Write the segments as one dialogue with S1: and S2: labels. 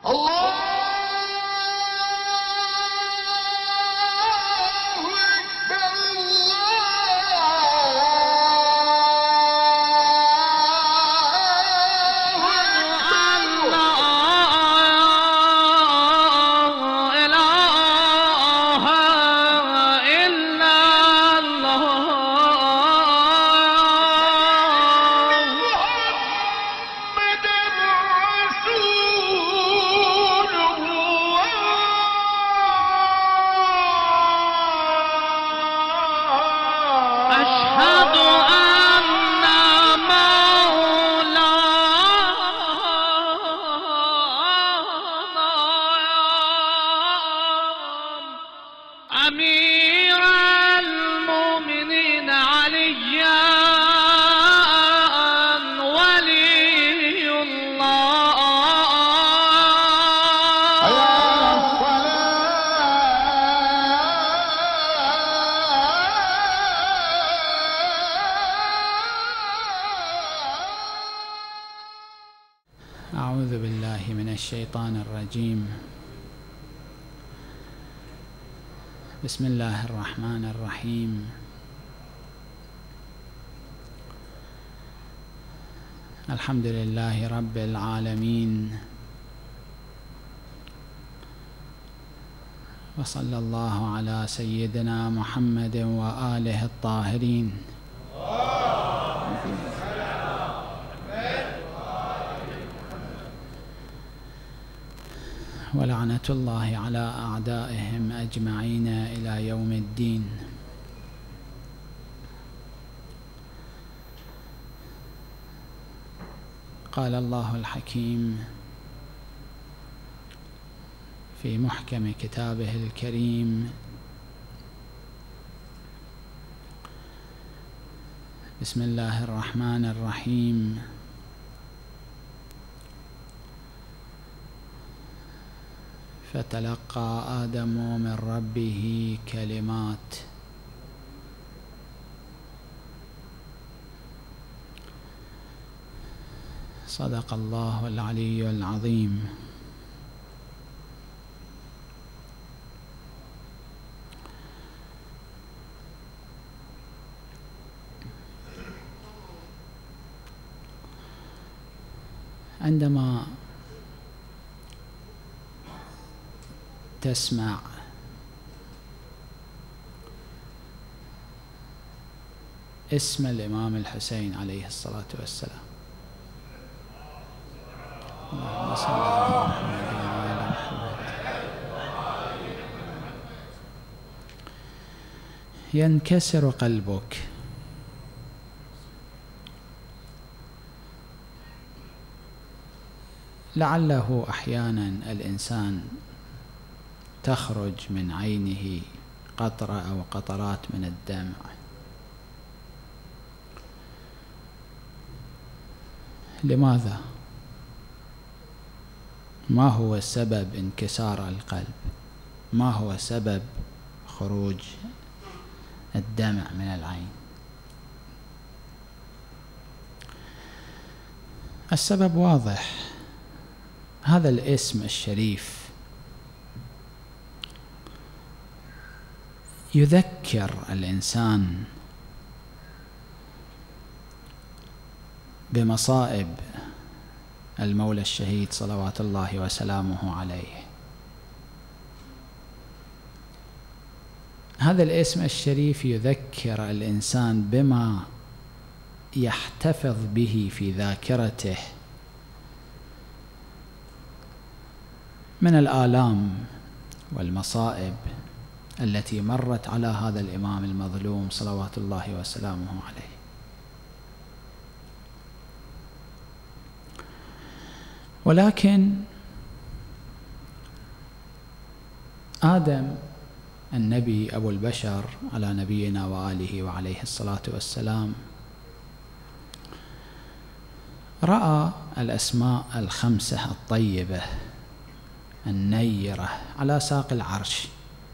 S1: أعوذ بالله من الشيطان الرجيم. بسم الله الرحمن الرحيم. الحمد لله رب العالمين، وصلى الله على سيدنا محمد وآله الطاهرين. ولعنة الله على أعدائهم أجمعين إلى يوم الدين. قال الله الحكيم في محكم كتابه الكريم: بسم الله الرحمن الرحيم. فتلقى آدم من ربه كلمات صدق الله العلي العظيم. عندما تسمع اسم الإمام الحسين عليه الصلاة والسلام، اللهم صل على محمد وعلى محمد، ينكسر قلبك. لعله أحيانا الإنسان تخرج من عينه قطرة أو قطرات من الدمع. لماذا؟ ما هو سبب انكسار القلب؟ ما هو سبب خروج الدمع من العين؟ السبب واضح. هذا الاسم الشريف يذكر الإنسان بمصائب المولى الشهيد صلوات الله وسلامه عليه. هذا الاسم الشريف يذكر الإنسان بما يحتفظ به في ذاكرته من الآلام والمصائب التي مرت على هذا الإمام المظلوم صلوات الله وسلامه عليه. ولكن آدم النبي أبو البشر على نبينا وآله وعليه الصلاة والسلام رأى الأسماء الخمسة الطيبة النيرة على ساق العرش.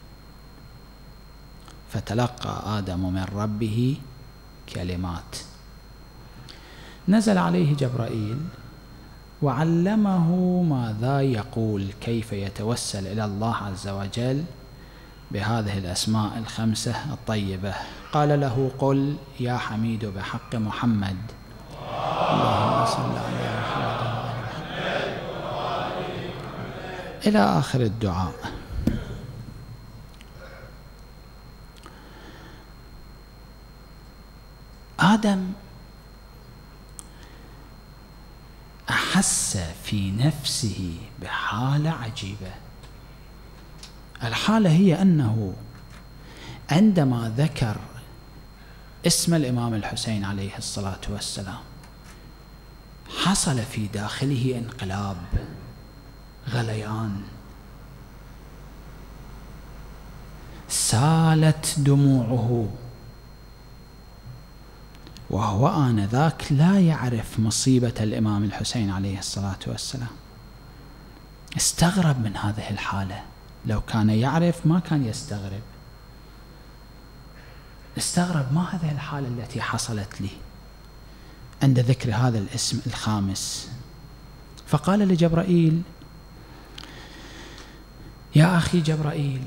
S1: فتلقى آدم من ربه كلمات. نزل عليه جبرائيل وعلمه ماذا يقول، كيف يتوسل إلى الله عز وجل بهذه الأسماء الخمسة الطيبة. قال له: قل يا حميد بحق محمد اللهم صل على محمد إلى آخر الدعاء. آدم أحس في نفسه بحالة عجيبة. الحالة هي أنه عندما ذكر اسم الإمام الحسين عليه الصلاة والسلام حصل في داخله انقلاب، غليان، سالت دموعه، وهو آنذاك لا يعرف مصيبة الإمام الحسين عليه الصلاة والسلام. استغرب من هذه الحالة، لو كان يعرف ما كان يستغرب. استغرب: ما هذه الحالة التي حصلت لي عند ذكر هذا الاسم الخامس؟ فقال لجبرائيل: يا أخي جبرائيل،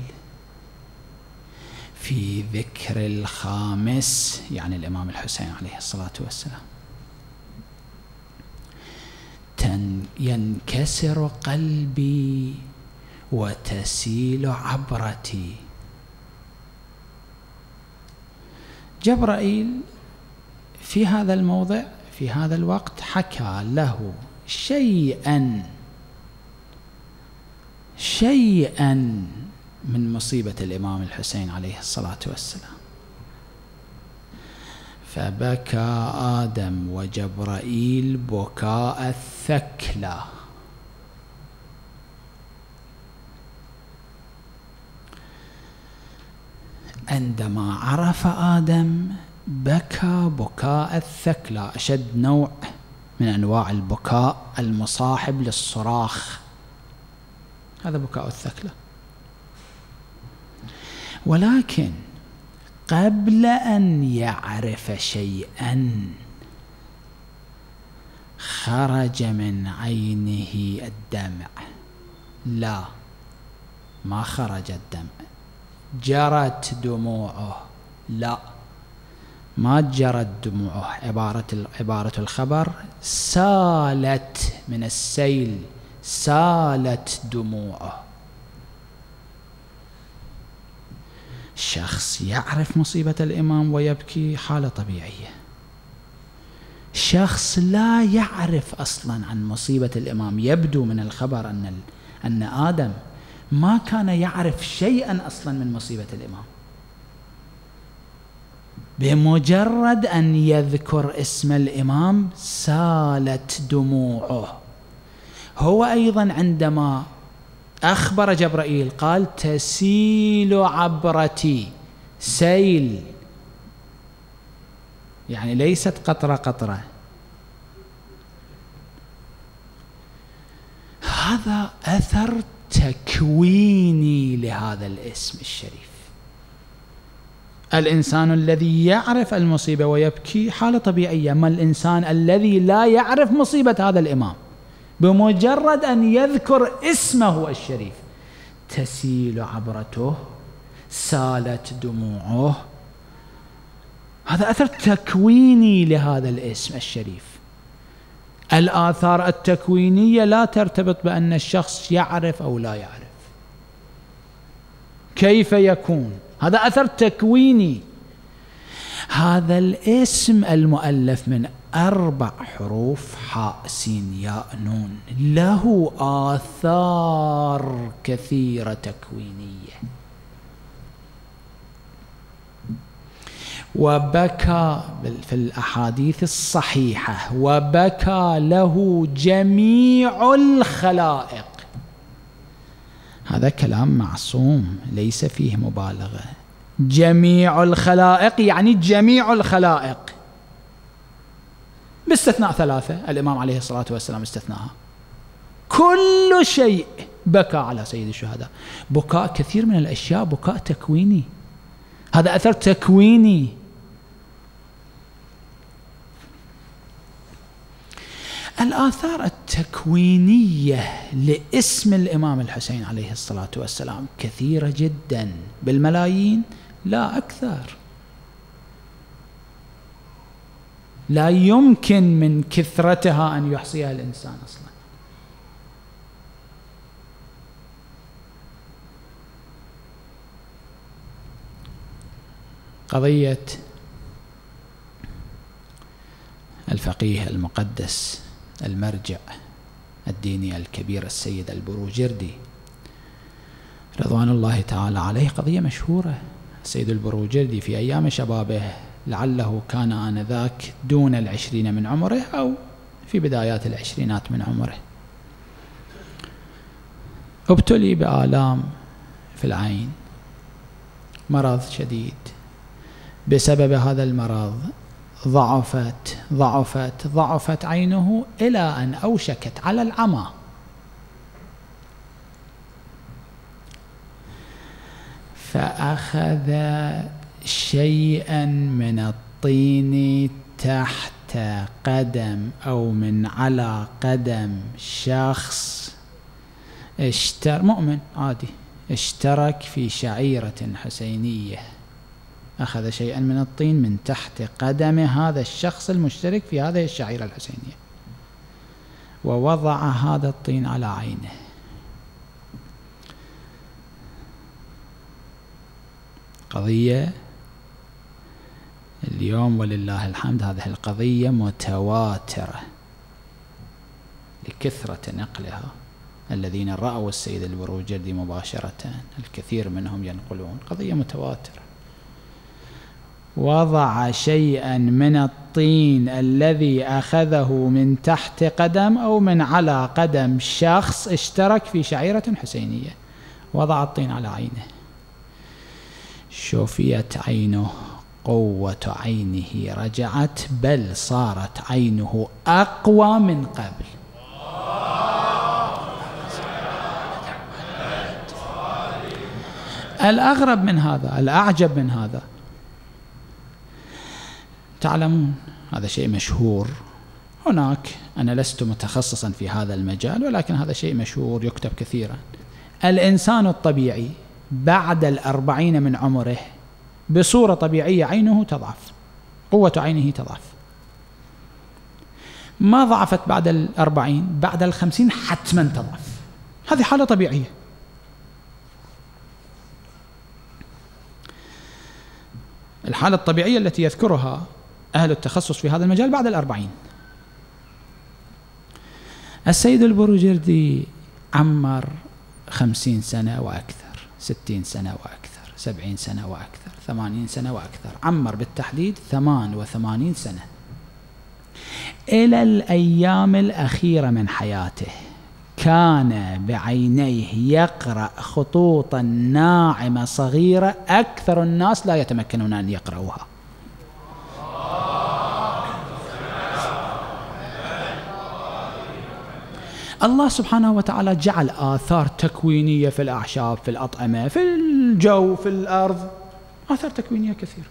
S1: في ذكر الخامس، يعني الإمام الحسين عليه الصلاة والسلام، ينكسر قلبي وتسيل عبرتي. جبرائيل في هذا الموضع، في هذا الوقت، حكى له شيئا من مصيبة الإمام الحسين عليه الصلاة والسلام. فبكى آدم وجبرائيل بكاء الثكلى. عندما عرف آدم بكى بكاء الثكلى، أشد نوع من أنواع البكاء المصاحب للصراخ، هذا بكاء الثكلى. ولكن قبل أن يعرف شيئا خرج من عينه الدمع. لا، ما خرج الدمع، جرت دموعه. لا، ما جرت دموعه، عبارة الخبر سالت، من السيل، سالت دموعه. شخص يعرف مصيبة الإمام ويبكي حالة طبيعية. شخص لا يعرف أصلا عن مصيبة الإمام، يبدو من الخبر أن آدم ما كان يعرف شيئا أصلا من مصيبة الإمام. بمجرد أن يذكر اسم الإمام سالت دموعه. هو أيضا عندما أخبر جبرائيل قال: تسيل عبرتي. سيل يعني ليست قطرة قطرة. هذا أثر تكويني لهذا الاسم الشريف. الإنسان الذي يعرف المصيبة ويبكي حالة طبيعية، ما الإنسان الذي لا يعرف مصيبة هذا الإمام بمجرد أن يذكر اسمه الشريف تسيل عبرته، سالت دموعه. هذا أثر تكويني لهذا الاسم الشريف. الآثار التكوينية لا ترتبط بأن الشخص يعرف أو لا يعرف. كيف يكون؟ هذا أثر تكويني. هذا الاسم المؤلف من 4 حروف حاء سين ياء نون له آثار كثيرة تكوينية. وبكى في الأحاديث الصحيحة، وبكى له جميع الخلائق. هذا كلام معصوم ليس فيه مبالغة. جميع الخلائق يعني جميع الخلائق باستثناء 3، الإمام عليه الصلاة والسلام استثناها. كل شيء بكى على سيد الشهداء. بكاء كثير من الأشياء بكاء تكويني، هذا أثر تكويني. الآثار التكوينية لاسم الإمام الحسين عليه الصلاة والسلام كثيرة جدا، بالملايين لا أكثر، لا يمكن من كثرتها أن يحصيها الإنسان أصلا. قضية الفقيه المقدس المرجع الديني الكبير السيد البروجردي رضوان الله تعالى عليه قضية مشهورة. السيد البروجردي في أيام شبابه، لعله كان آنذاك دون 20 من عمره أو في بدايات 20 من عمره، ابتلي بآلام في العين، مرض شديد. بسبب هذا المرض ضعفت عينه إلى أن أوشكت على العمى. فأخذ شيئا من الطين تحت قدم أو من على قدم شخص مؤمن عادي اشترك في شعيرة حسينية، أخذ شيئا من الطين من تحت قدم هذا الشخص المشترك في هذه الشعيرة الحسينية ووضع هذا الطين على عينه. قضية اليوم ولله الحمد هذه القضية متواترة لكثرة نقلها. الذين رأوا السيد البروجردي مباشرة الكثير منهم ينقلون قضية متواترة. وضع شيئا من الطين الذي أخذه من تحت قدم أو من على قدم شخص اشترك في شعيرة حسينية، وضع الطين على عينه، شفيت عينه، قوة عينه رجعت، بل صارت عينه أقوى من قبل. الأغرب من هذا، الأعجب من هذا، تعلمون هذا شيء مشهور هناك، أنا لست متخصصا في هذا المجال ولكن هذا شيء مشهور يكتب كثيرا. الإنسان الطبيعي بعد 40 من عمره بصورة طبيعية عينه تضعف، قوة عينه تضعف. ما ضعفت بعد 40، بعد 50 حتما تضعف. هذه حالة طبيعية. الحالة الطبيعية التي يذكرها أهل التخصص في هذا المجال بعد 40. السيد البروجردي عمر 50 سنة وأكثر، 60 سنة وأكثر، 70 سنة وأكثر، 80 سنة وأكثر، عمر بالتحديد 88 سنة. إلى الأيام الأخيرة من حياته كان بعينيه يقرأ خطوطا ناعمة صغيرة أكثر الناس لا يتمكنون أن يقرأوها. الله سبحانه وتعالى جعل آثار تكوينية في الأعشاب، في الأطعمة، في الجو، في الأرض، آثار تكوينية كثيرة،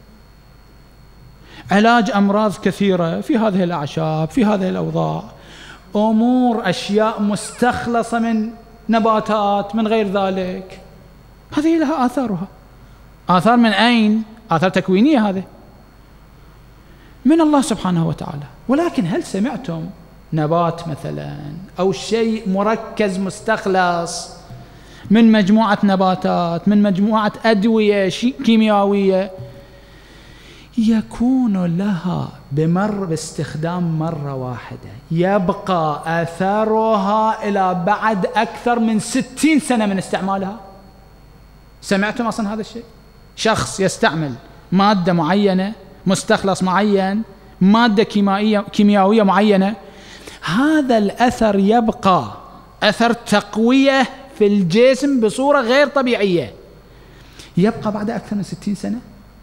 S1: علاج أمراض كثيرة في هذه الأعشاب، في هذه الأوضاع، أمور أشياء مستخلصة من نباتات، من غير ذلك، هذه لها آثارها. آثار من أين؟ آثار تكوينية، هذه من الله سبحانه وتعالى. ولكن هل سمعتم نبات مثلا أو شيء مركز مستخلص من مجموعة نباتات، من مجموعة أدوية كيميائية يكون لها باستخدام مرة واحدة يبقى أثرها إلى بعد أكثر من 60 سنة من استعمالها؟ سمعتم أصلا هذا الشيء؟ شخص يستعمل مادة معينة، مستخلص معين، مادة كيميائية معينة، هذا الأثر يبقى أثر تقوية في الجسم بصورة غير طبيعية، يبقى بعد أكثر من 60 سنة.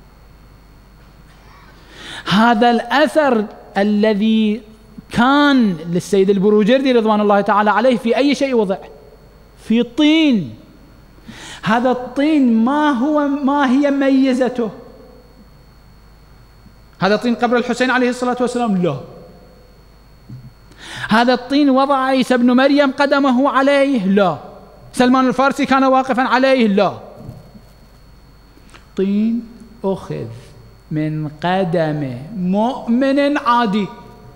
S1: هذا الأثر الذي كان للسيد البروجردي رضوان الله تعالى عليه في أي شيء وضع؟ في طين. هذا الطين ما هي ميزته؟ هذا طين قبر الحسين عليه الصلاة والسلام؟ لا. هذا الطين وضع عيسى ابن مريم قدمه عليه؟ لا. سلمان الفارسي كان واقفا عليه؟ لا. طين أخذ من قدم مؤمن عادي،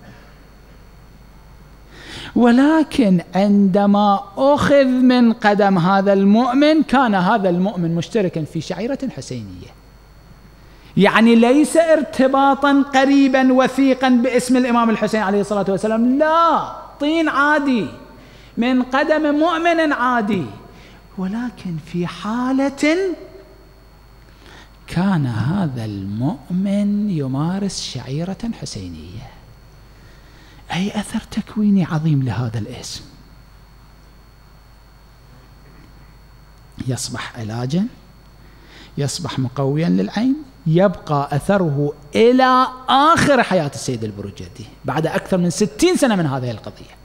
S1: ولكن عندما أخذ من قدم هذا المؤمن كان هذا المؤمن مشتركا في شعيرة حسينية، يعني ليس ارتباطا قريبا وثيقا باسم الإمام الحسين عليه الصلاة والسلام، لا، طين عادي من قدم مؤمن عادي، ولكن في حالة كان هذا المؤمن يمارس شعيرة حسينية. أي أثر تكويني عظيم لهذا الاسم. يصبح علاجا، يصبح مقويا للعين، يبقى أثره إلى آخر حياة السيد البروجردي بعد أكثر من 60 سنة من هذه القضية.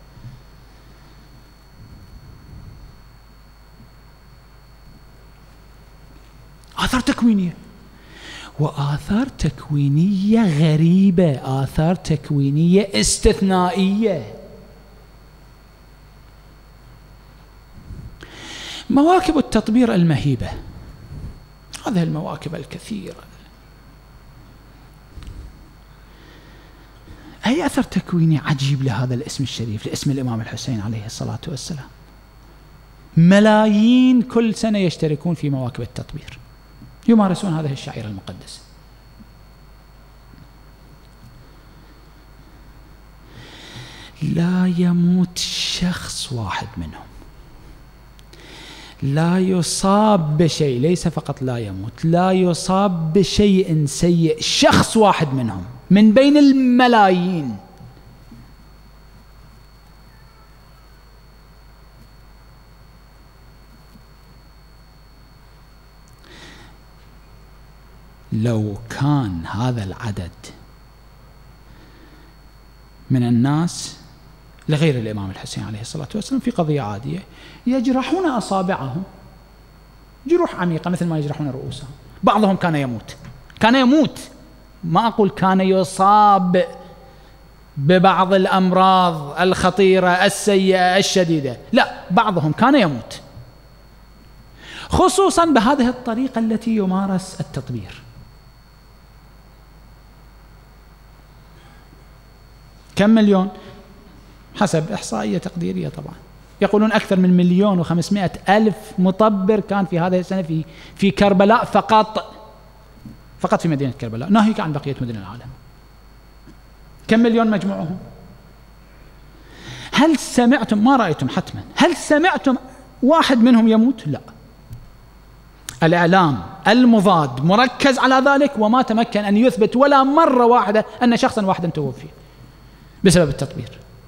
S1: آثار تكوينية، وآثار تكوينية غريبة، آثار تكوينية استثنائية. مواكب التطبير المهيبة، هذه المواكب الكثيرة، أي أثر تكويني عجيب لهذا الاسم الشريف، لاسم الإمام الحسين عليه الصلاة والسلام. ملايين كل سنة يشتركون في مواكب التطبير، يمارسون هذه الشعيرة المقدسة. لا يموت شخص واحد منهم، لا يصاب بشيء، ليس فقط لا يموت، لا يصاب بشيء سيء شخص واحد منهم من بين الملايين. لو كان هذا العدد من الناس لغير الإمام الحسين عليه الصلاة والسلام في قضية عادية يجرحون أصابعهم جروح عميقة مثل ما يجرحون رؤوسهم، بعضهم كان يموت، كان يموت، ما أقول كان يصاب ببعض الأمراض الخطيرة السيئة الشديدة، لا، بعضهم كان يموت، خصوصا بهذه الطريقة التي يمارس التطبير. كم مليون؟ حسب إحصائية تقديرية طبعا، يقولون أكثر من 1,500,000 مطبر كان في هذه السنة في كربلاء فقط في مدينة كربلاء، ناهيك عن بقية مدن العالم. كم مليون مجموعهم؟ هل سمعتم، ما رأيتم حتما، هل سمعتم واحد منهم يموت؟ لا. الإعلام المضاد مركز على ذلك، وما تمكن أن يثبت ولا مرة واحدة أن شخصا واحدا توفي بسبب التطبير.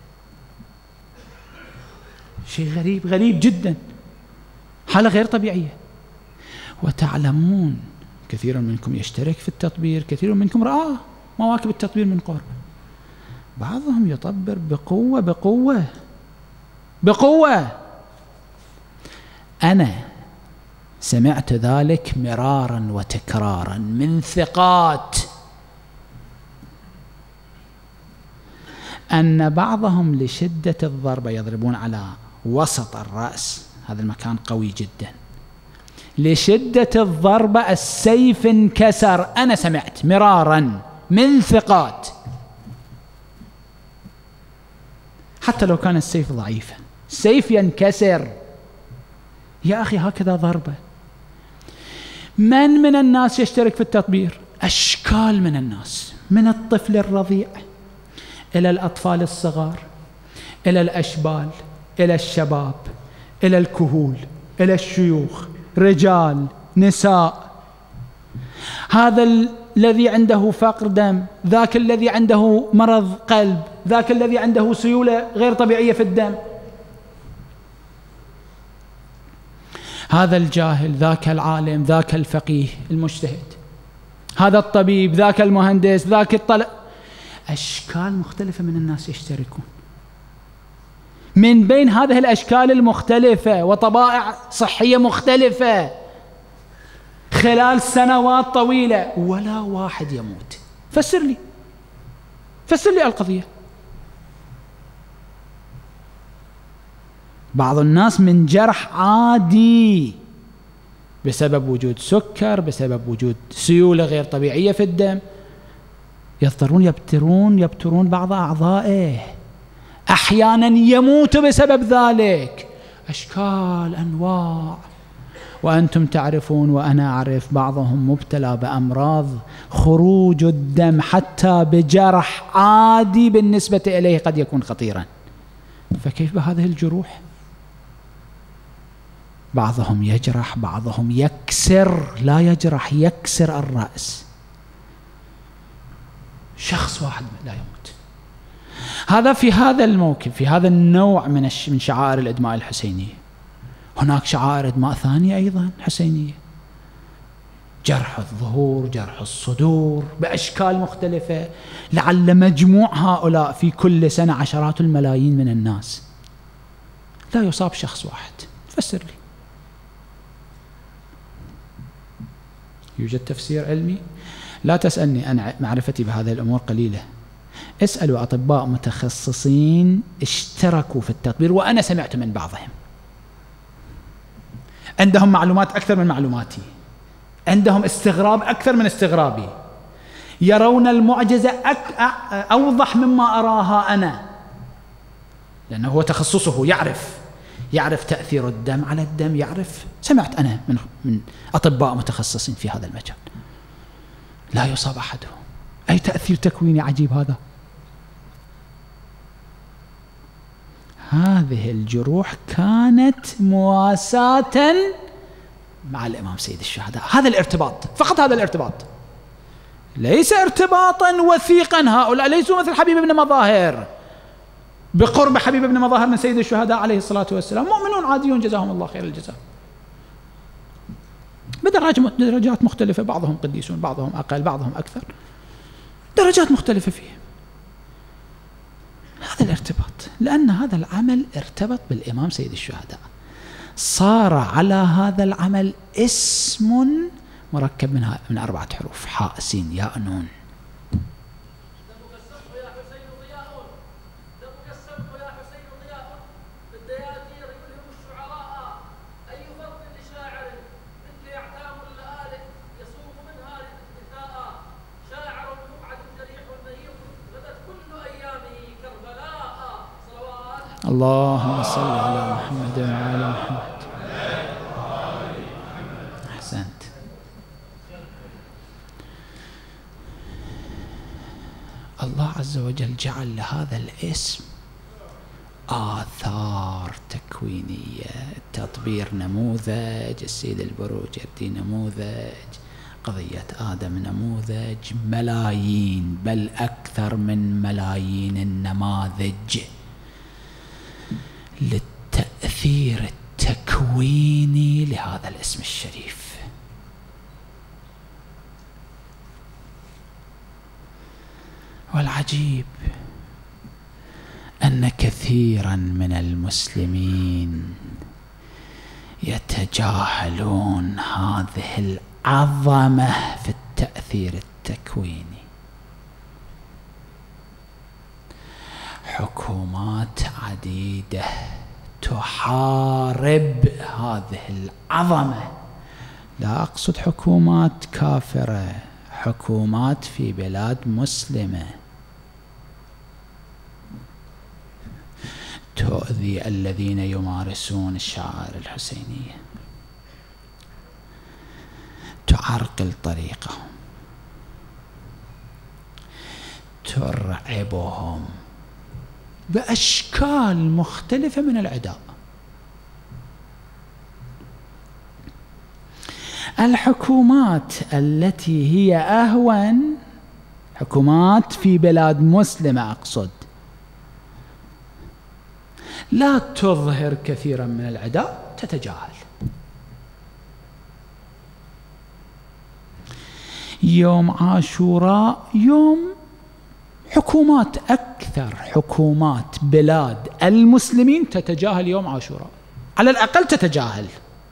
S1: شيء غريب، غريب جدا، حالة غير طبيعية. وتعلمون كثير منكم يشترك في التطبير، كثير منكم رأى مواكب التطبير من قرب، بعضهم يطبر بقوة بقوة بقوة. أنا سمعت ذلك مرارا وتكرارا من ثقات، أن بعضهم لشدة الضربة يضربون على وسط الرأس، هذا المكان قوي جدا، لشدة الضربة السيف انكسر. أنا سمعت مرارا من ثقات، حتى لو كان السيف ضعيفا، السيف ينكسر. يا أخي هكذا ضربة. من الناس يشترك في التطبير؟ أشكال من الناس، من الطفل الرضيع إلى الأطفال الصغار، إلى الأشبال، إلى الشباب، إلى الكهول، إلى الشيوخ، رجال، نساء، هذا الذي عنده فقر دم، ذاك الذي عنده مرض قلب، ذاك الذي عنده سيولة غير طبيعية في الدم، هذا الجاهل، ذاك العالم، ذاك الفقيه المجتهد، هذا الطبيب، ذاك المهندس، ذاك الطلب، أشكال مختلفة من الناس يشتركون. من بين هذه الأشكال المختلفة وطبائع صحية مختلفة خلال سنوات طويلة ولا واحد يموت. فسر لي القضية. بعض الناس من جرح عادي بسبب وجود سكر، بسبب وجود سيولة غير طبيعية في الدم، يضطرون يبترون بعض أعضائه، أحيانا يموت بسبب ذلك. أشكال أنواع، وأنتم تعرفون وأنا أعرف بعضهم مبتلى بأمراض خروج الدم حتى بجرح عادي بالنسبة إليه قد يكون خطيرا، فكيف بهذه الجروح؟ بعضهم يجرح، بعضهم يكسر، لا يجرح، يكسر الرأس. شخص واحد لا يموت. هذا في هذا الموكب، في هذا النوع من شعائر الإدماء الحسينية. هناك شعائر إدماء ثانية أيضا حسينية، جرح الظهور، جرح الصدور بأشكال مختلفة. لعل مجموع هؤلاء في كل سنة عشرات الملايين من الناس، لا يصاب شخص واحد. فسر لي. يوجد تفسير علمي؟ لا تسألني، أنا معرفتي بهذه الأمور قليلة. اسألوا أطباء متخصصين اشتركوا في التطبير، وأنا سمعت من بعضهم، عندهم معلومات أكثر من معلوماتي، عندهم استغراب أكثر من استغرابي، يرون المعجزة أوضح مما أراها أنا، لأنه هو تخصصه، يعرف تأثير الدم على الدم، يعرف. سمعت أنا من أطباء متخصصين في هذا المجال. لا يصاب أحدهم. أي تأثير تكويني عجيب هذا. هذه الجروح كانت مواساة مع الإمام سيد الشهداء. هذا الارتباط، فقط هذا الارتباط، ليس ارتباطا وثيقا. هؤلاء ليسوا مثل حبيب بن مظاهر، بقرب حبيب بن مظاهر من سيد الشهداء عليه الصلاة والسلام، مؤمنون عاديون جزاهم الله خير الجزاء، بدرجات مختلفة، بعضهم قديسون، بعضهم أقل، بعضهم أكثر، درجات مختلفة فيه. هذا الارتباط، لأن هذا العمل ارتبط بالإمام سيد الشهداء، صار على هذا العمل اسم مركب من 4 حروف: حاء سين ياء نون. اللهم صل على محمد وعلى محمد. أحسنت. الله عز وجل جعل لهذا الاسم آثار تكوينية. التطبير نموذج، السيد البروجردي نموذج، قضية آدم نموذج، ملايين بل أكثر من ملايين النماذج للتأثير التكويني لهذا الاسم الشريف. والعجيب أن كثيرا من المسلمين يتجاهلون هذه العظمة في التأثير التكويني. حكومات عديدة تحارب هذه العظمة، لا أقصد حكومات كافرة، حكومات في بلاد مسلمة تؤذي الذين يمارسون الشعائر الحسينية، تعرقل طريقهم، ترعبهم بأشكال مختلفة من العداء. الحكومات التي هي أهون، حكومات في بلاد مسلمة أقصد، لا تظهر كثيرا من العداء، تتجاهل. يوم عاشوراء يوم حكومات، أكثر حكومات بلاد المسلمين تتجاهل يوم عاشوراء، على الأقل تتجاهل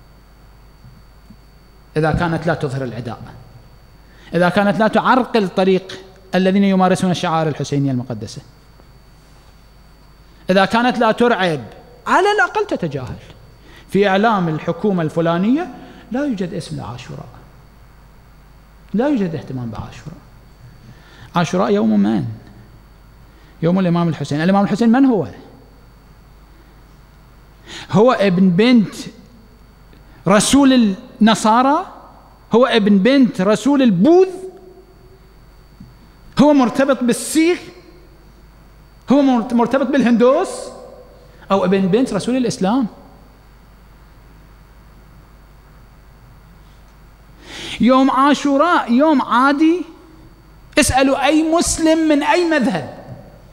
S1: إذا كانت لا تظهر العداء، إذا كانت لا تعرقل طريق الذين يمارسون الشعائر الحسينية المقدسة، إذا كانت لا ترعب على الأقل تتجاهل. في إعلام الحكومة الفلانية لا يوجد اسم لعاشوراء، لا يوجد اهتمام بعاشوراء. عاشوراء يوم من؟ يوم الإمام الحسين. الإمام الحسين من هو؟ هو ابن بنت رسول النصارى؟ هو ابن بنت رسول البوذ؟ هو مرتبط بالسيخ؟ هو مرتبط بالهندوس؟ أو ابن بنت رسول الإسلام؟ يوم عاشوراء يوم عادي؟ اسألوا أي مسلم من أي مذهب.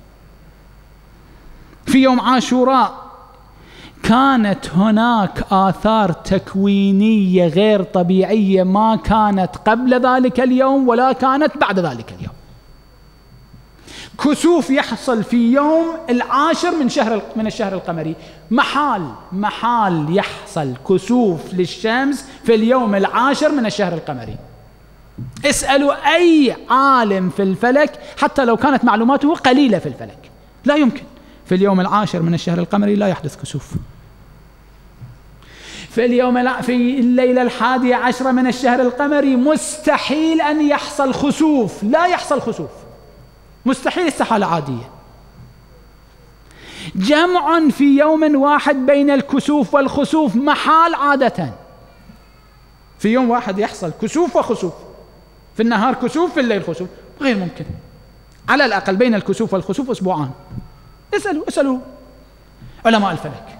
S1: في يوم عاشوراء كانت هناك آثار تكوينية غير طبيعية ما كانت قبل ذلك اليوم ولا كانت بعد ذلك اليوم. كسوف يحصل في يوم العاشر من الشهر القمري، محال يحصل كسوف للشمس في اليوم العاشر من الشهر القمري. اسألوا أي عالم في الفلك حتى لو كانت معلوماته قليلة في الفلك، لا يمكن في اليوم العاشر من الشهر القمري لا يحدث كسوف. في الليلة 11 من الشهر القمري مستحيل أن يحصل خسوف، لا يحصل خسوف، مستحيل، استحالة عادية. جمع في يوم واحد بين الكسوف والخسوف محال عادة. في يوم واحد يحصل كسوف وخسوف، في النهار كسوف في الليل خسوف، غير ممكن. على الأقل بين الكسوف والخسوف أسبوعان. اسألوا علماء الفلك.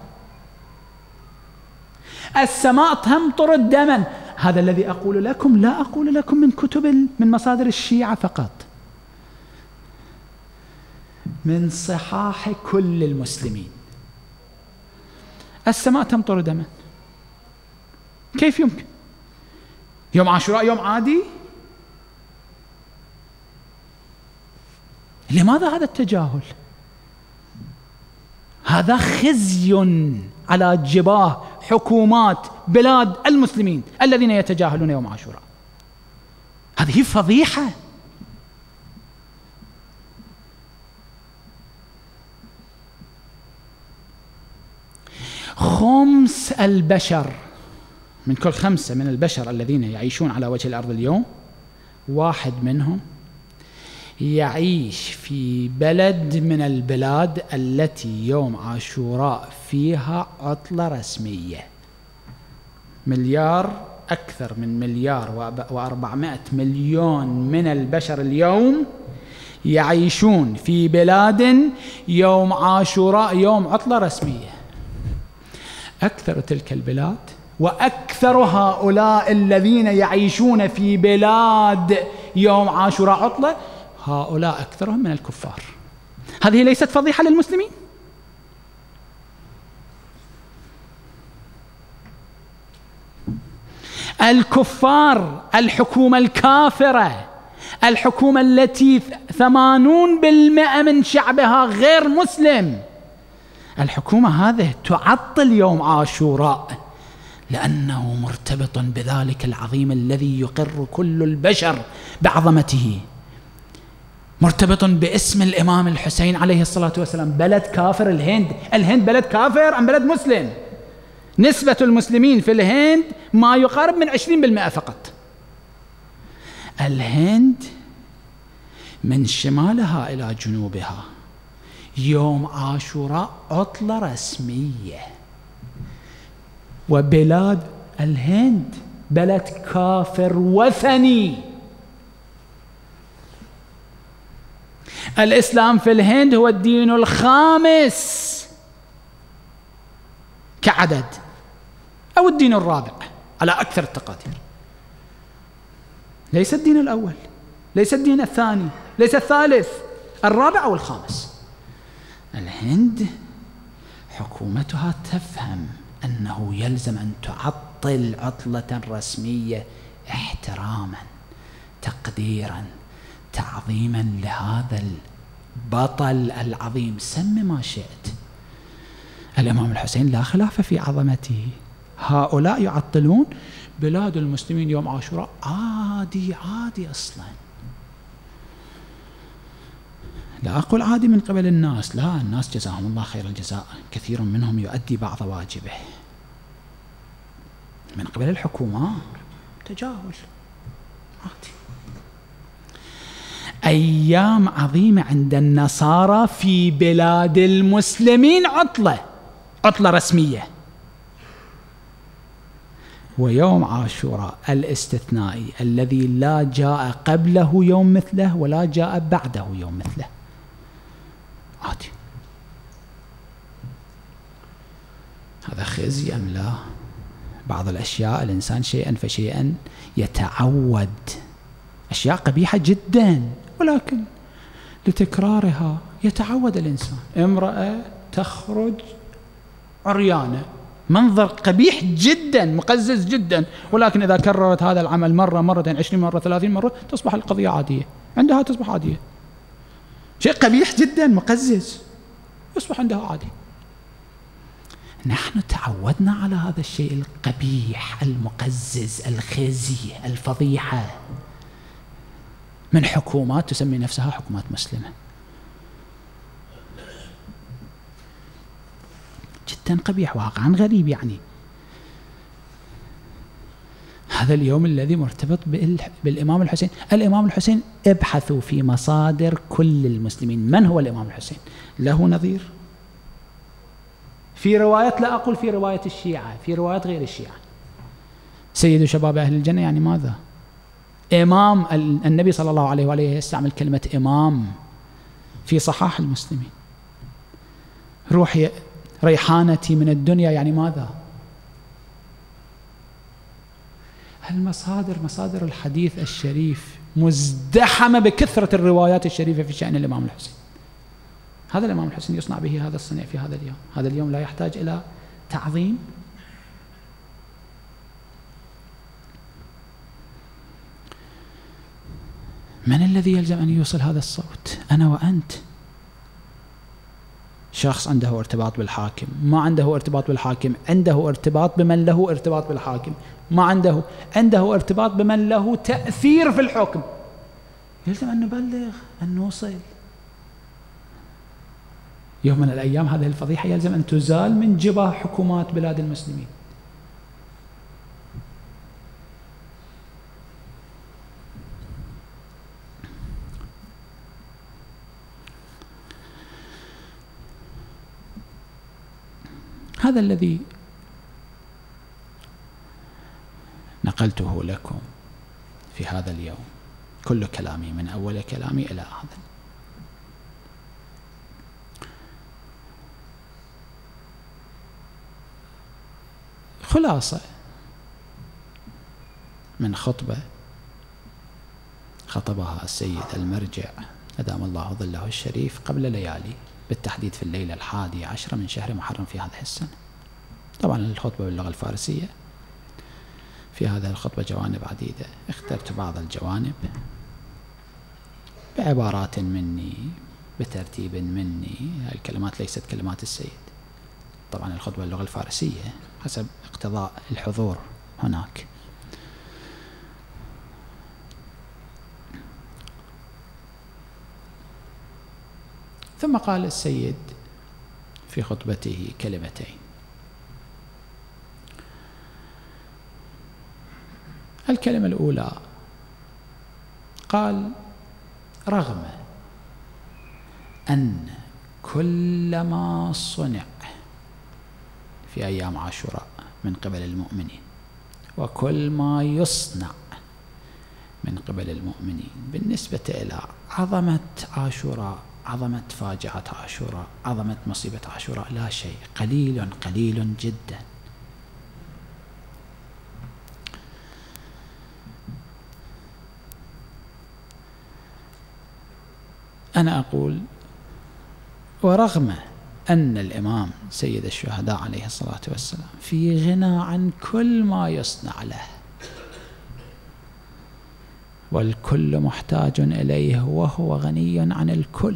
S1: السماء تمطر الدما، هذا الذي أقول لكم، لا أقول لكم من من مصادر الشيعة فقط، من صحاح كل المسلمين. السماء تمطر دما، كيف يمكن؟ يوم عاشوراء يوم عادي؟ لماذا هذا التجاهل؟ هذا خزي على جباه حكومات بلاد المسلمين الذين يتجاهلون يوم عاشوراء. هذه فضيحة. خمس البشر من كل 5 من البشر الذين يعيشون على وجه الأرض اليوم، واحد منهم يعيش في بلد من البلاد التي يوم عاشوراء فيها عطلة رسمية. أكثر من 1,400,000,000 من البشر اليوم يعيشون في بلاد يوم عاشوراء يوم عطلة رسمية. أكثر تلك البلاد وأكثر هؤلاء الذين يعيشون في بلاد يوم عاشوراء عطلة، هؤلاء أكثرهم من الكفار. هذه ليست فضيحة للمسلمين؟ الكفار، الحكومة الكافرة، الحكومة التي 80% من شعبها غير مسلم، الحكومة هذه تعطل يوم عاشوراء لأنه مرتبط بذلك العظيم الذي يقر كل البشر بعظمته، مرتبط باسم الإمام الحسين عليه الصلاة والسلام. بلد كافر الهند بلد كافر أم بلد مسلم؟ نسبة المسلمين في الهند ما يقارب من 20% فقط. الهند من شمالها إلى جنوبها يوم عاشوراء عطلة رسمية، وبلاد الهند بلد كافر وثني. الإسلام في الهند هو الدين الخامس كعدد، أو الدين الرابع على أكثر التقادير، ليس الدين الأول، ليس الدين الثاني، ليس الثالث، الرابع أو الخامس. الهند حكومتها تفهم أنه يلزم أن تعطل عطلة رسمية احتراما، تقديرا، تعظيما لهذا البطل العظيم، سم ما شئت. الإمام الحسين لا خلاف في عظمته. هؤلاء يعطلون بلاد المسلمين يوم عاشوراء عادي أصلا. لا أقول عادي من قبل الناس، لا، الناس جزاهم الله خير الجزاء، كثير منهم يؤدي بعض واجبه. من قبل الحكومة تجاهل عادي. أيام عظيمة عند النصارى في بلاد المسلمين عطلة رسمية. ويوم عاشوراء الاستثنائي الذي لا جاء قبله يوم مثله ولا جاء بعده يوم مثله عادي. هذا خزي أم لا؟ بعض الأشياء الإنسان شيئا فشيئا يتعود، أشياء قبيحة جدا ولكن لتكرارها يتعود الإنسان. امرأة تخرج عريانة، منظر قبيح جدا مقزز جدا، ولكن إذا كررت هذا العمل مرة، مرتين، 20 مرة، 30 مرة، تصبح القضية عادية عندها، تصبح عادية. شيء قبيح جدا مقزز يصبح عندها عادي. نحن تعودنا على هذا الشيء القبيح المقزز الخزي الفضيحة من حكومات تسمي نفسها حكومات مسلمة. جدا قبيح، واقعا غريب. يعني هذا اليوم الذي مرتبط بالإمام الحسين. الإمام الحسين ابحثوا في مصادر كل المسلمين من هو الإمام الحسين، له نظير في رواية، لا أقول في رواية الشيعة، في رواية غير الشيعة. سيد شباب أهل الجنة يعني ماذا؟ إمام. النبي صلى الله عليه وآله يستعمل كلمة إمام في صحاح المسلمين. روحي ريحانتي من الدنيا يعني ماذا؟ مصادر الحديث الشريف مزدحمة بكثرة الروايات الشريفة في شأن الإمام الحسين. هذا الإمام الحسين يصنع به هذا الصنع في هذا اليوم. هذا اليوم لا يحتاج إلى تعظيم. من الذي يلزم أن يوصل هذا الصوت؟ أنا وأنت. شخص عنده ارتباط بالحاكم، ما عنده ارتباط بالحاكم، عنده ارتباط بمن له ارتباط بالحاكم، ما عنده ارتباط بمن له تأثير في الحكم. يلزم أن نبلغ، أن نوصل. يوم من الأيام هذه الفضيحة يلزم أن تزال من جباه حكومات بلاد المسلمين. هذا الذي نقلته لكم في هذا اليوم، كل كلامي من أول كلامي إلى هذا. خلاصة من خطبة خطبها السيد المرجع أدام الله ظله الشريف قبل ليالي، بالتحديد في الليلة 11 من شهر محرم في هذه السنة. طبعا الخطبة باللغة الفارسية. في هذه الخطبة جوانب عديدة، اخترت بعض الجوانب بعبارات مني، بترتيب مني. هذه الكلمات ليست كلمات السيد. طبعا الخطبة باللغة الفارسية حسب اقتضاء الحضور هناك. ثم قال السيد في خطبته كلمتين. الكلمة الأولى قال: رغم أن كل ما صنع في أيام عاشوراء من قبل المؤمنين، وكل ما يصنع من قبل المؤمنين بالنسبة إلى عظمة عاشوراء، عظمة فاجعة عاشوراء، عظمة مصيبة عاشوراء، لا شيء، قليل قليل جدا. أنا أقول: ورغم أن الإمام سيد الشهداء عليه الصلاة والسلام في غنى عن كل ما يصنع له، والكل محتاج إليه وهو غني عن الكل،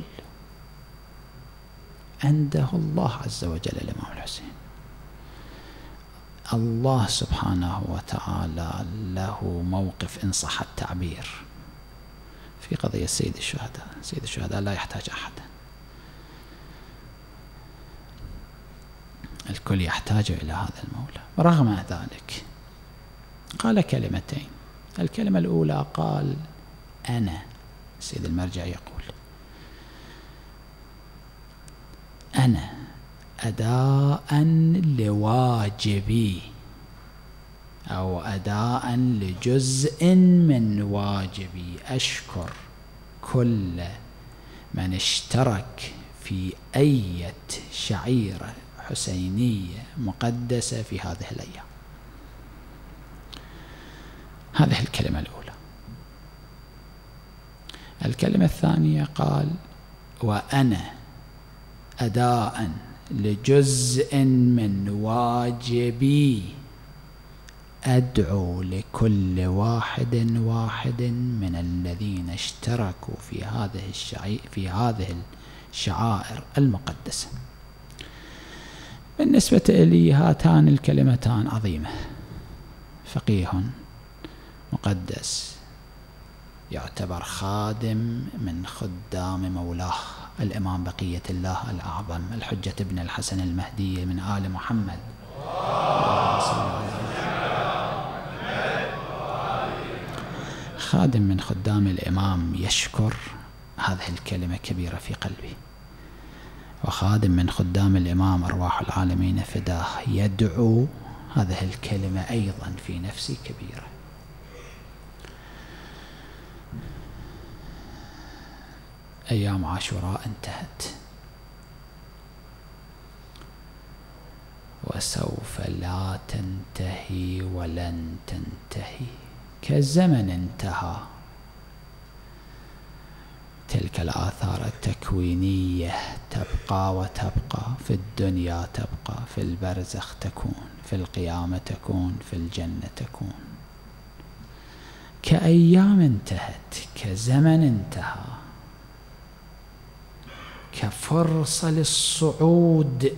S1: عنده الله عز وجل الإمام الحسين. الله سبحانه وتعالى له موقف إن صح التعبير في قضية سيد الشهداء. سيد الشهداء لا يحتاج أحدا، الكل يحتاج إلى هذا المولى. رغم ذلك قال كلمتين. الكلمة الأولى قال أنا، سيد المرجع يقول أنا أداء لواجبي أو أداء لجزء من واجبي أشكر كل من اشترك في أي شعيرة حسينية مقدسة في هذه الأيام. هذه الكلمة الأولى. الكلمة الثانية قال وأنا أداء لجزء من واجبي أدعو لكل واحد من الذين اشتركوا في هذه الشعائر المقدسة. بالنسبة لي هاتان الكلمتان عظيمة. فقيه مقدس يعتبر خادم من خدام مولاه الإمام بقية الله الأعظم الحجة ابن الحسن المهدي من آل محمد. خادم من خدام الإمام يشكر، هذه الكلمة كبيرة في قلبي. وخادم من خدام الإمام أرواح العالمين فداه يدعو، هذه الكلمة أيضا في نفسي كبيرة. أيام عاشوراء انتهت، وسوف لا تنتهي ولن تنتهي كالزمن انتهى. تلك الآثار التكوينية تبقى وتبقى، في الدنيا تبقى، في البرزخ تكون، في القيامة تكون، في الجنة تكون. كأيام انتهت، كزمن انتهى، كفرصة للصعود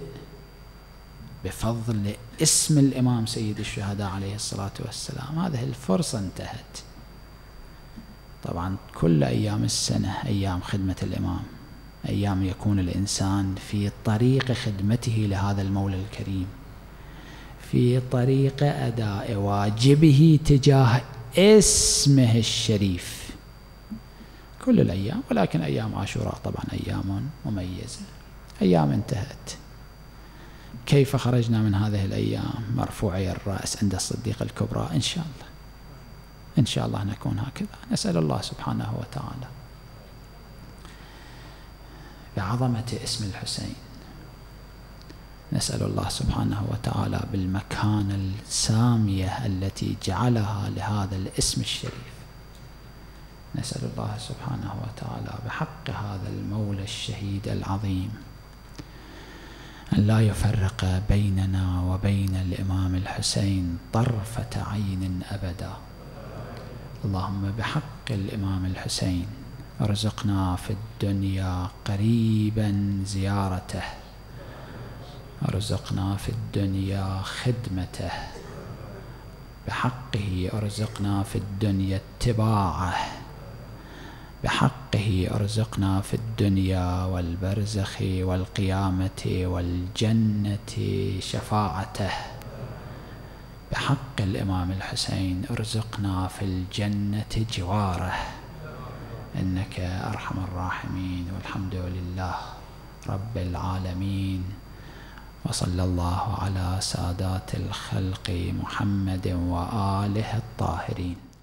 S1: بفضل اسم الإمام سيد الشهداء عليه الصلاة والسلام. هذه الفرصة انتهت. طبعا كل أيام السنة أيام خدمة الإمام، أيام يكون الإنسان في طريق خدمته لهذا المولى الكريم، في طريق أداء واجبه تجاه اسمه الشريف كل الأيام. ولكن أيام عاشوراء طبعا أيام مميزة، أيام انتهت. كيف خرجنا من هذه الأيام مرفوعي الرأس عند الصديق الكبرى؟ إن شاء الله، إن شاء الله نكون هكذا. نسأل الله سبحانه وتعالى بعظمة اسم الحسين، نسأل الله سبحانه وتعالى بالمكانة السامية التي جعلها لهذا الاسم الشريف، نسأل الله سبحانه وتعالى بحق هذا المولى الشهيد العظيم أن لا يفرق بيننا وبين الإمام الحسين طرفة عين أبدا. اللهم بحق الإمام الحسين ارزقنا في الدنيا قريبا زيارته، ارزقنا في الدنيا خدمته، بحقه ارزقنا في الدنيا اتباعه، بحقه ارزقنا في الدنيا والبرزخ والقيامة والجنة شفاعته، بحق الإمام الحسين ارزقنا في الجنة جواره، إنك أرحم الراحمين. والحمد لله رب العالمين، وصلى الله على سادات الخلق محمد وآله الطاهرين.